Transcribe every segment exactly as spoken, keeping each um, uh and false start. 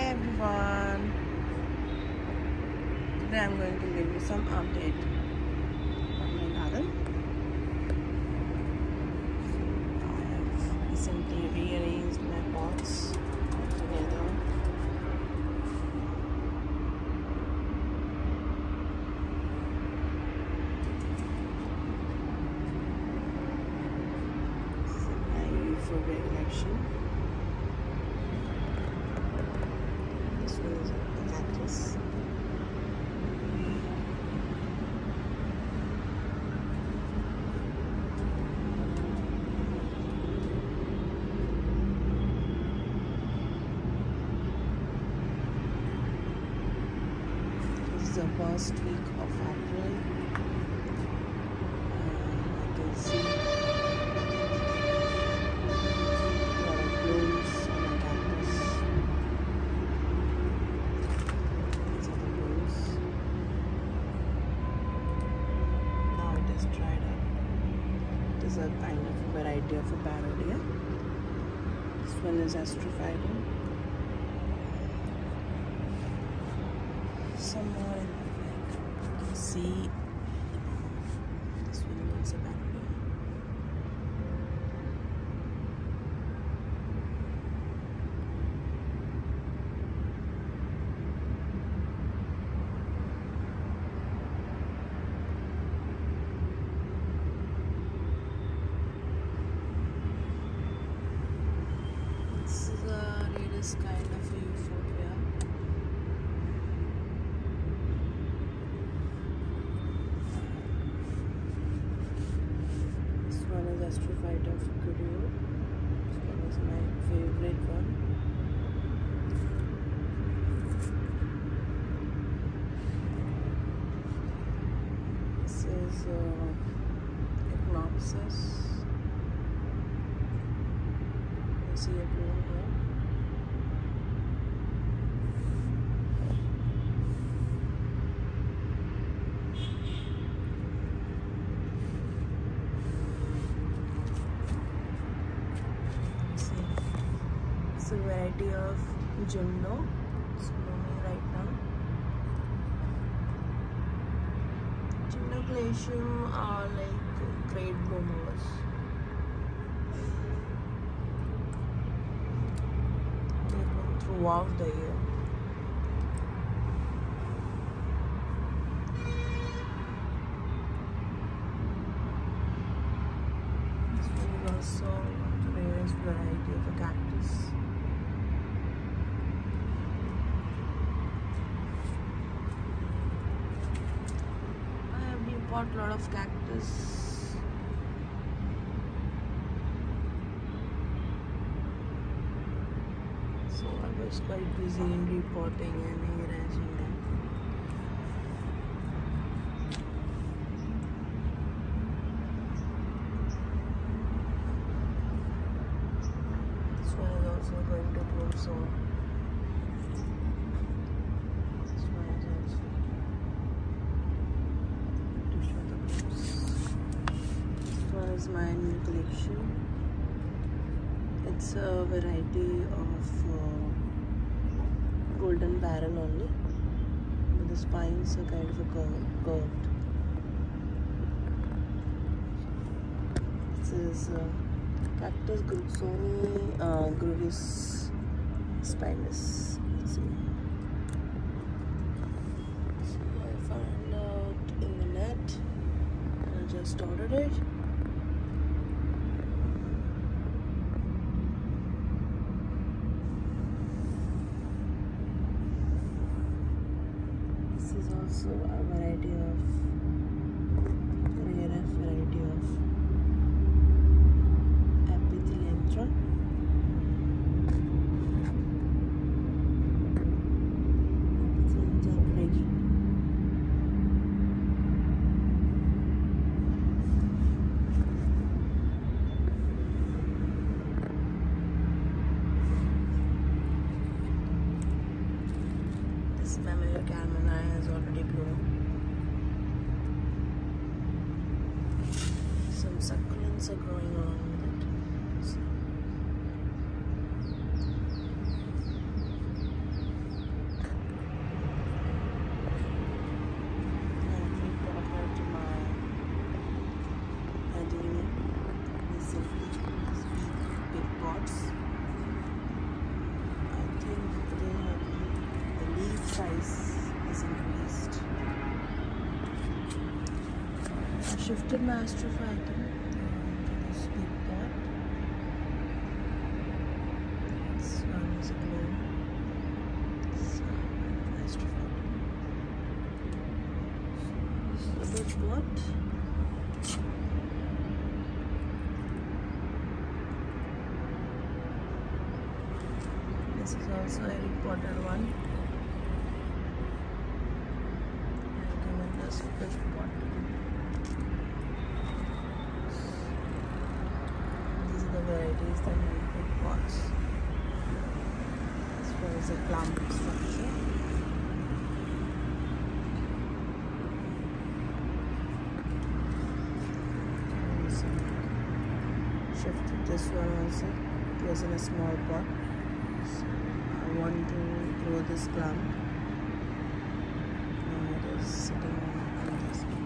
everyone. Today I'm going to give you some update on my garden. I have recently rearranged my pots together. This is my favorite collection. This one is a cactus. This is the first week of April. Uh, I can see a lot of blooms on my cactus. These are the blooms. Now it is dried up. It is a kind of variety of a parodia. This one is astrophytum. Some more in the back. You can see this one is a parodia. This is a rarest kind of a euphorbia. This one is astrophytum curio. This one is my favorite one. This is uh, Echinopsis. You see a bloom here. See, it's a variety of Jundo. It's blooming right now. Cactuscollection are like great bloomers. They bloom throughout the year. This one is also the rarest variety of a cactus. I have bought a lot of cactus. So I was quite busy in repotting and arranging them. This one is also going to bloom soon. This one is also to show the blooms. This one is my new collection. It's a variety of uh, golden barrel only, but the spines are kind of a curve, curved. This is uh, Cactus Gruxoni uh, Gruvis spinous. Let's see. So I found out in the net and I just ordered it. This is also a variety of rarest variety of epitheliantron. Epitheliantron reggie. This Mammalia Carmina has already blown. Some succulents are growing along with it. So size is increased. I shifted my astrophytum to this big pot. This one is a globe. This one is astrophytum. So this is a big pot. This is also a Harry Potter one. I've given this big pot. These are the varieties that need big pots. As far as the clump structure. Shifted this one also. It was in a small pot. So I want to grow this clump. Now it is sitting on this one.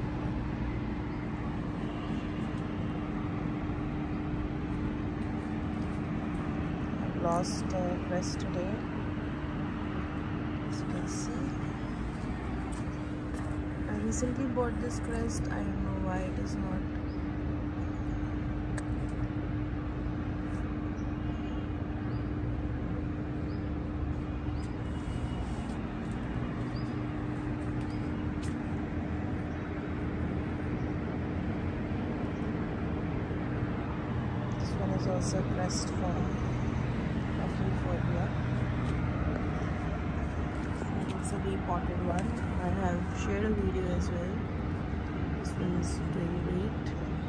I've lost uh, crest today, as you can see. I recently bought this crest. I don't know why it is not. Is also crest for Aphiphobia. It's a repotted one. I have shared a video as well. This one is doing great.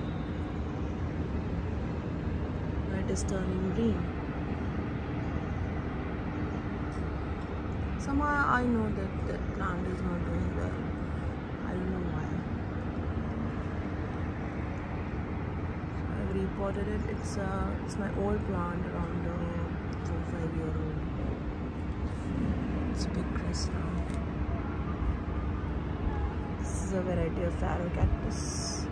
But it is turning green. Somehow I know that that plant is not doing well. I don't know why. Repotted it. It's uh, it's my old plant, around uh, four five year old. It's a big crest now. This is a variety of farrow cactus.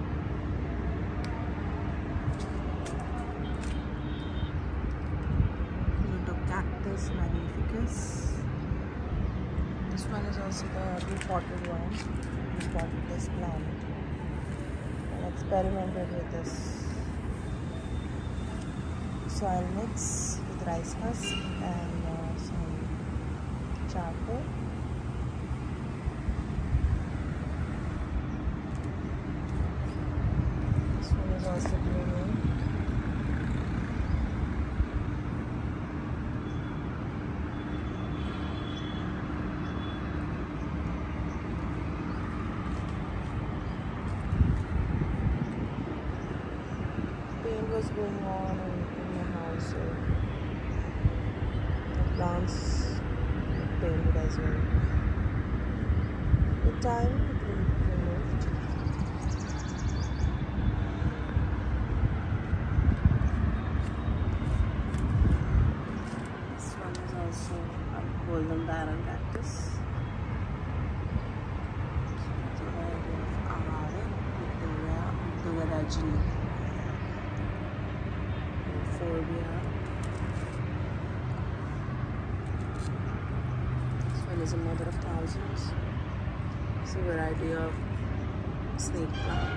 Cactus magnificus. This one is also the repotted one. Repotted this plant. I experimented with this soil mix with rice husk and uh, some charcoal. This one is also blooming. Paint was going on in the house, so the plants painted as well. With time, it will be removed. This one is also a golden barrel cactus. It's a variety of Amara, Victoria, Victoria Rajini. This one is a mother of thousands. It's a variety of snake plant.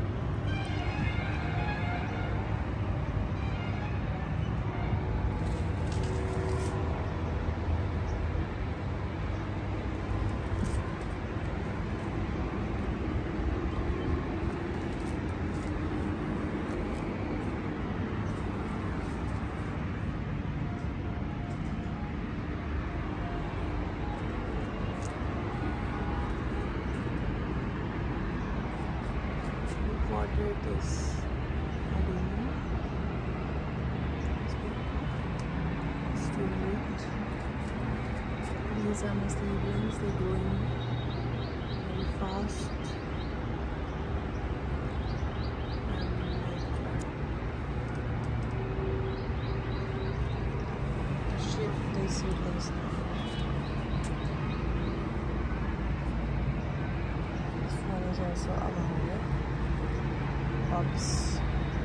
Water this adenium. It's too late. These are my seedlings. They're growing very fast. And shift these seedlings now. This one is also Amara. Pops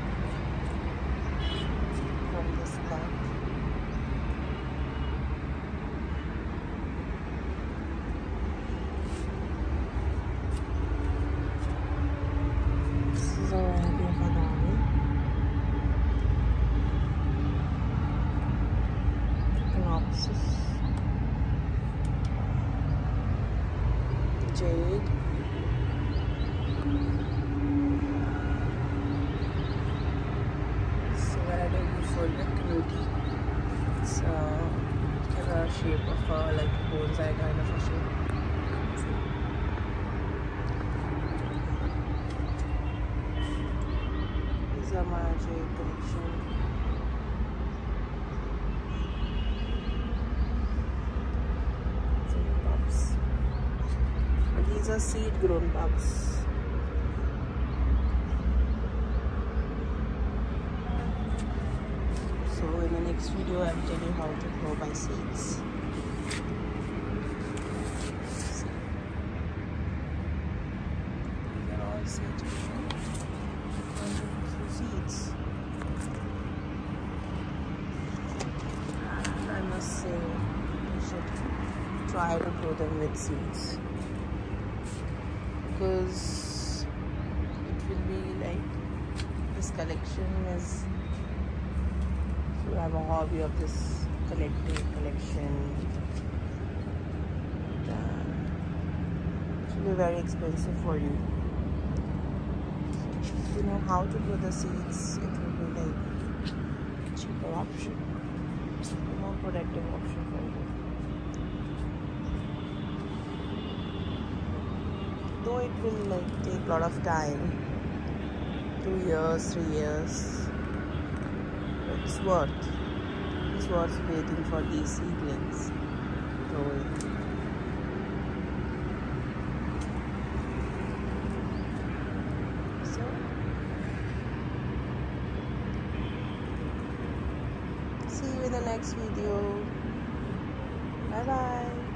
from this plant. This is jade. So variety of euphoric beauty. It's uh, has a shape of a like bonsai kind of a shape. These are my jade collection. These are seed grown tubs. So in the next video I will tell you how to grow by seeds. These are all seeds. seeds. And I must say you should try to grow them with seeds, because it will be like this collection is, if you have a hobby of this collecting collection, then it will be very expensive for you. If you know how to grow the seeds, it will be like a cheaper option, a more productive option for you. Though it will like take a lot of time, two years, three years, it's worth. It's worth waiting for these seedlings growing. So, see you in the next video. Bye bye.